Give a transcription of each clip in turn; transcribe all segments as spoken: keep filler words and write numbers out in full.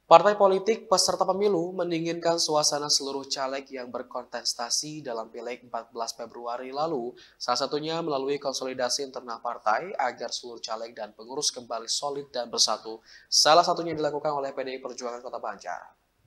Partai politik peserta pemilu mendinginkan suasana seluruh caleg yang berkontestasi dalam Pileg empat belas Februari lalu, salah satunya melalui konsolidasi internal partai agar seluruh caleg dan pengurus kembali solid dan bersatu. Salah satunya dilakukan oleh P D I Perjuangan Kota Banjar.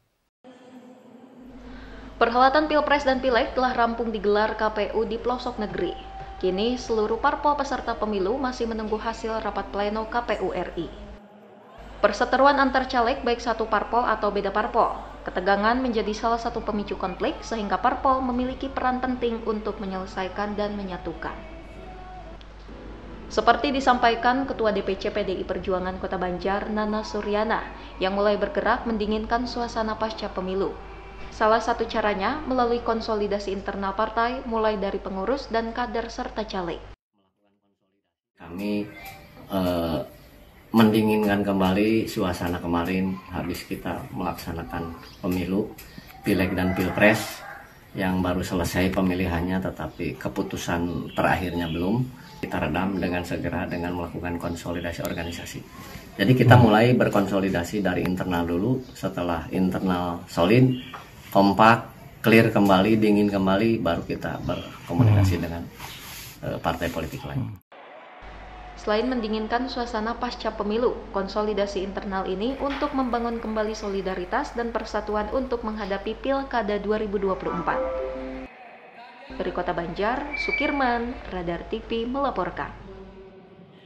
Perhelatan Pilpres dan Pileg telah rampung digelar K P U di pelosok negeri. Kini seluruh parpol peserta pemilu masih menunggu hasil rapat pleno K P U R I. Perseteruan antar caleg baik satu parpol atau beda parpol. Ketegangan menjadi salah satu pemicu konflik sehingga parpol memiliki peran penting untuk menyelesaikan dan menyatukan. Seperti disampaikan Ketua D P C P D I Perjuangan Kota Banjar, Nana Suryana, yang mulai bergerak mendinginkan suasana pasca pemilu. Salah satu caranya melalui konsolidasi internal partai mulai dari pengurus dan kader serta caleg. Kami eh, mendinginkan kembali suasana kemarin habis kita melaksanakan pemilu, Pileg dan Pilpres yang baru selesai pemilihannya tetapi keputusan terakhirnya belum. Kita redam dengan segera dengan melakukan konsolidasi organisasi. Jadi kita mulai berkonsolidasi dari internal dulu, setelah internal solid, kompak, clear kembali, dingin kembali, baru kita berkomunikasi dengan uh, partai politik lain. Selain mendinginkan suasana pasca pemilu, konsolidasi internal ini untuk membangun kembali solidaritas dan persatuan untuk menghadapi Pilkada dua ribu dua puluh empat. Dari Kota Banjar, Sukirman, Radar T V melaporkan.